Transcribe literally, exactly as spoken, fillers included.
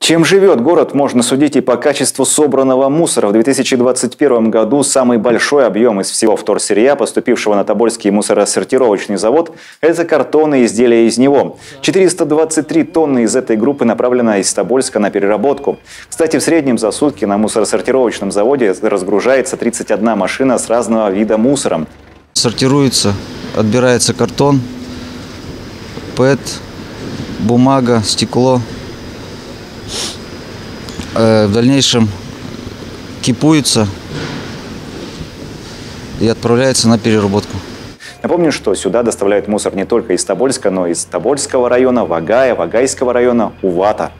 Чем живет город, можно судить и по качеству собранного мусора. В две тысячи двадцать первом году самый большой объем из всего вторсырья, поступившего на Тобольский мусоросортировочный завод, это картонные изделия из него. четыреста двадцать три тонны из этой группы направлено из Тобольска на переработку. Кстати, в среднем за сутки на мусоросортировочном заводе разгружается тридцать одна машина с разного вида мусором. Сортируется, отбирается картон, пэт, бумага, стекло. В дальнейшем кипуется и отправляется на переработку. Напомню, что сюда доставляют мусор не только из Тобольска, но и из Тобольского района, Вагая, Вагайского района, Увата.